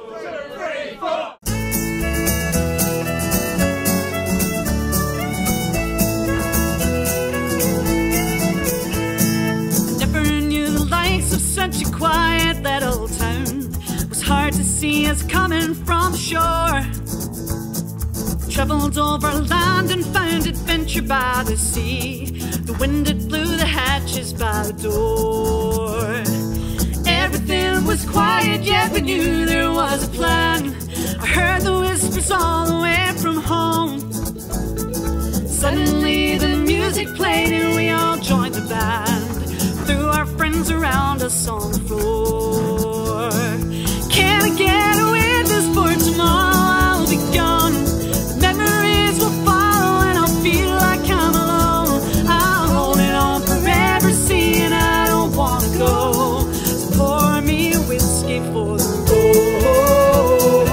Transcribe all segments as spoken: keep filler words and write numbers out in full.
Such a quiet little town. It was hard to see us coming from the shore. Travelled over land and found adventure by the sea. The wind that blew the hatches by the door. Everything was quiet, yet we knew there was a plan. I heard the whispers all the way from home. Suddenly the music played and we all joined the band. Threw our friends around us on the floor. Can I get a witness for tomorrow? I'll be gone. Memories will follow and I'll feel like I'm alone. I'm holding on forever, seeing I don't wanna go. So pour me a whiskey for the road.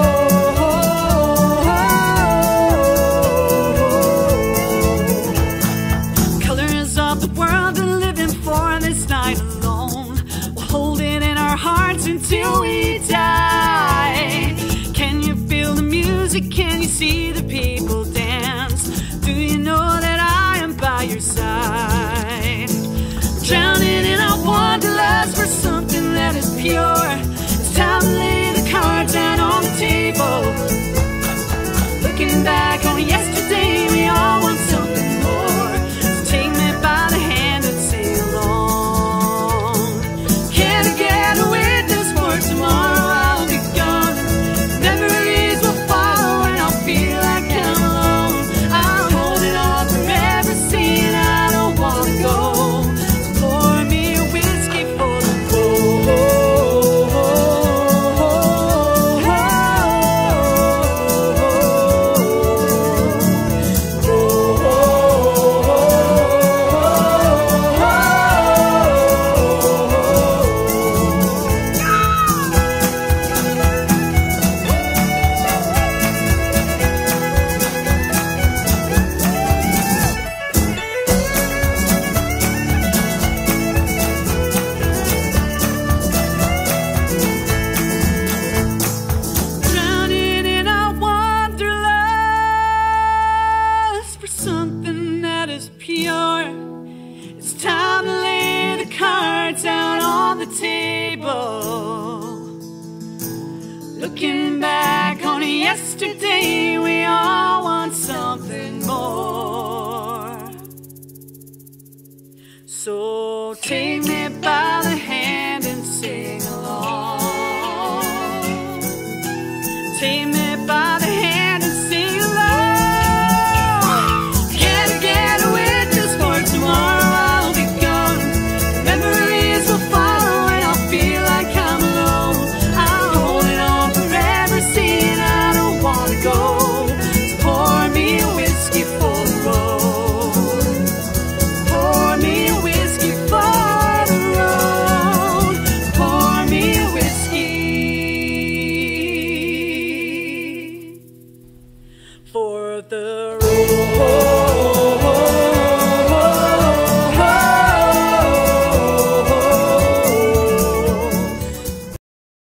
Colors of the world are living for this night alone. We'll hold it in our hearts until we die. Can you feel the music? Can you see the people dance? Do you know that I am by your side? Drowning in our wanderlust for something that is pure. It's time to lay the cards out on the table. Looking back on yesterday, we all want something more. So take me by the hand and say along. Can I get a witness for tomorrow? I'll be gone. Memories will follow and I'll feel like I'm alone. I'm holding on forever, seeing I don't wanna go. So pour me a whiskey for the drowning in our wanderlust for something that is pure. It's time to lay the cards out on the table. Looking back on yesterday, we all want something more. So take me by the